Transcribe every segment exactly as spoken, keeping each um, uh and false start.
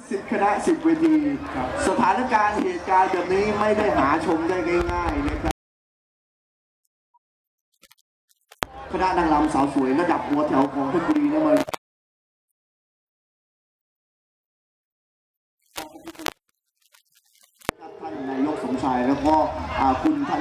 สิบคณะสิบเวทีสถานการณ์เหตุการณ์แบบนี้ไม่ได้หาชมได้ง่ายๆนะครับคณะนางรำสาวสวยระดับหัวแถวของเพชรบุรีนะมันท่านนายกสมชายแล้วก็คุณท่าน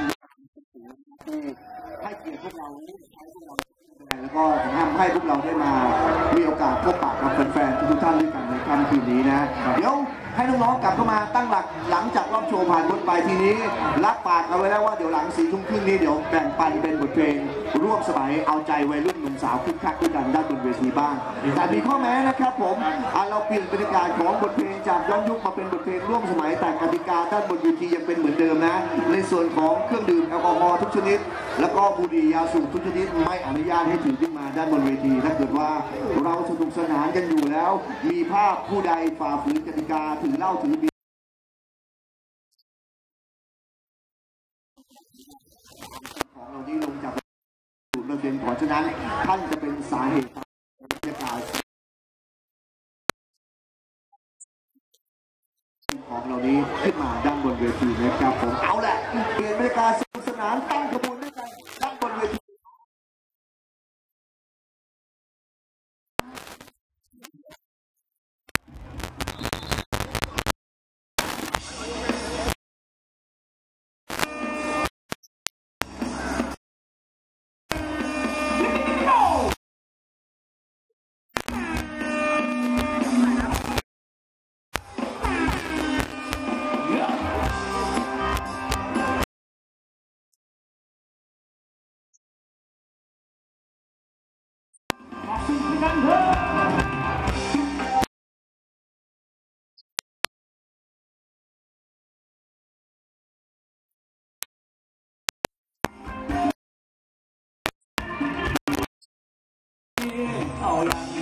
ให้เกียรติพวกเราแล้วก็ทำให้พวกเราได้มามีโอกาสพบปะกับแฟนๆทุกท่านด้วยกันในค่ำคืนนี้นะเดี๋ยวให้น้องๆกลับเข้ามาตั้งหลักหลังจากรอบโชว์ผ่านพ้นไปทีนี้รับปากเอาไว้แล้วว่าเดี๋ยวหลังสี่ทุ่มครึ่งนี้เดี๋ยวแบ่งปันเป็นบทเพลงร่วมสมัยเอาใจวัยรุ่นหนุ่มสาวคึกคักด้วยกันด้านบนเวทีบ้างแต่มีข้อแม้นะครับผมเราเปลี่ยนบรรยากาศของบทเพลงจากย้อนยุคมาเป็นบทเพลงร่วมสมัยแต่กติกาด้านบนเวทียังเป็นเหมือนเดิมนะในส่วนของเครื่องดื่มแอลกอฮอล์ทุกชนิดแล้วก็บุหรี่ยาสูบทุกชนิดไม่อนุญาตให้ถือขึ้นมาด้านบนเวทีถ้าเกิดว่าเราสนุกสนานกันอยู่แล้วมีภาพผู้ใดฝ่าฝืนกติกาถือเหล้าถือเบียร์ของเรานี้ลงจากสูตรระเบียนเพราะฉะนั้นท่านจะเป็นสาเหตุบรรยากาศของเรานี้ขึ้นมาด้านบนเวทีนะครับผมเอาแหละเปลี่ยนบรรยากาศสนุกสนานตั้งขบวนด้วยกันด้านบนเวทีเอาอย่าง